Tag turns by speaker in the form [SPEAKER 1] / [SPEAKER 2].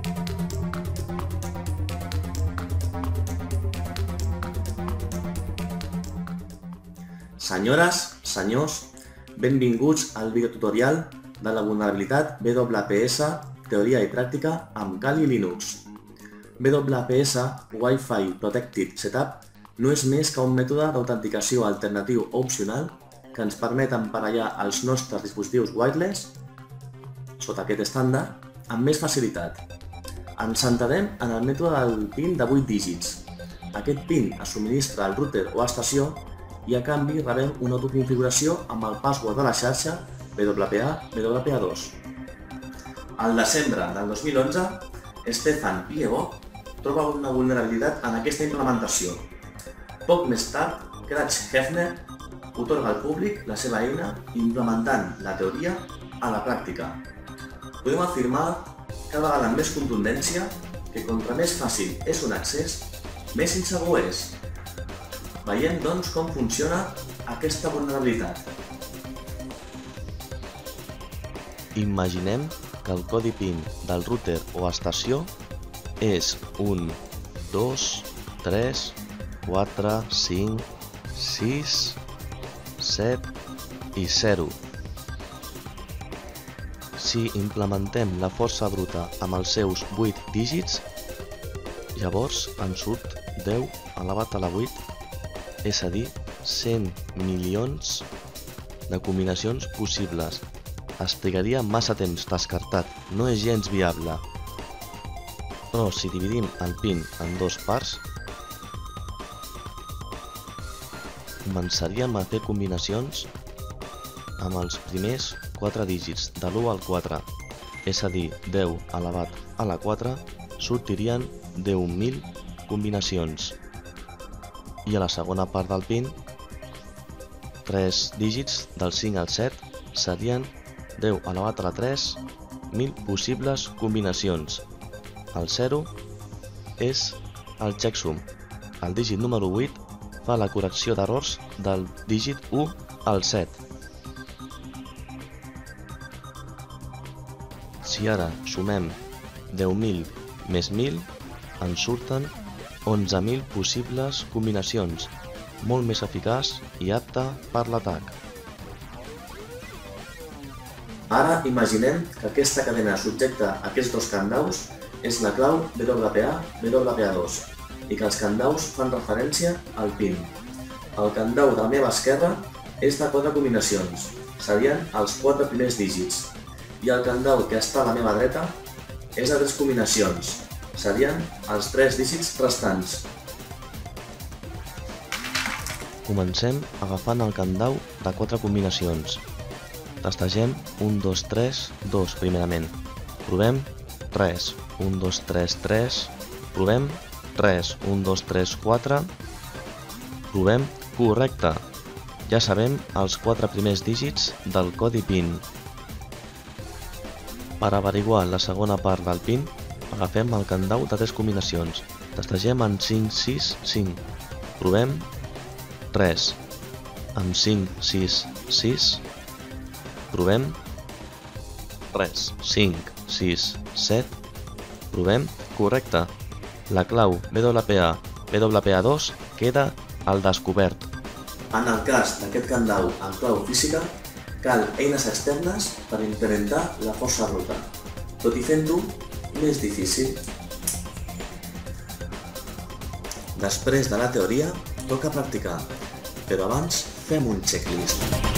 [SPEAKER 1] Senyores, senyors, benvinguts al videotutorial de la vulnerabilitat WPS Teoria i Pràctica amb Kali Linux. WPS Wi-Fi Protected Setup no és més que un mètode d'autenticació alternatiu o opcional que ens permet emparellar els nostres dispositius wireless sota aquest estàndard amb més facilitat. Ens centrarem en el mètode del PIN de 8 dígits. Aquest PIN es subministra al router o a estació i a canvi rebem una autoconfiguració amb el password de la xarxa WPA2. Al desembre del 2011, Stefan Piego troba una vulnerabilitat en aquesta implementació. Poc més tard, Craig Hefner otorga al públic la seva eina implementant la teoria a la pràctica. Podem afirmar cada vegada amb més contundència que contra més fàcil és un accés, més insegur és. Veiem, doncs, com funciona aquesta vulnerabilitat.
[SPEAKER 2] Imaginem que el codi PIN del router o estació és 1, 2, 3, 4, 5, 6, 7 i 0. Si implementem la força bruta amb els seus 8 dígits, llavors ens surt 10 elevat a la 8, és a dir, 100 milions de combinacions possibles. Es trigaria massa temps, descartat, no és gens viable. Però si dividim el PIN en dues parts, començaríem a fer combinacions amb els primers 4 dígits, de l'1 al 4, és a dir, 10 elevat a la 4, sortirien 10.000 combinacions. I a la segona part del PIN, 3 dígits del 5 al 7 serien 10 elevat a la 3, 1.000 possibles combinacions. El 0 és el checksum. El dígit número 8 fa la correcció d'errors del dígit 1 al 7. Si ara sumem 10.000 més 1.000, ens surten 11.000 possibles combinacions, molt més eficaç i apte per l'atac.
[SPEAKER 1] Ara imaginem que aquesta cadena subjecta a aquests dos candaus és la clau WPA2 i que els candaus fan referència al PIN. El candau de la meva esquerra és de 4 combinacions, serien els 4 primers dígits, i el candau que està a la meva dreta és de 3 combinacions, serien els 3 dígits restants.
[SPEAKER 2] Comencem agafant el candau de 4 combinacions. Tastegem 1, 2, 3, 2 primerament. Provem 3, 1, 2, 3, 3. Provem 3, 1, 2, 3, 4. Provem correcte. Ja sabem els 4 primers dígits del codi PIN. Per averiguar la segona part del PIN, agafem el candau de 3 combinacions. Tastegem en 5, 6, 5. Provem 3. Amb 5, 6, 6. Provem 3, 5, 6, 7. Provem correcte. La clau WPA2 queda al descobert.
[SPEAKER 1] En el cas d'aquest candau amb clau física, cal eines externes per implementar la força bruta, tot i fent-ho més difícil. Després de la teoria, toca practicar, però abans fem un checklist.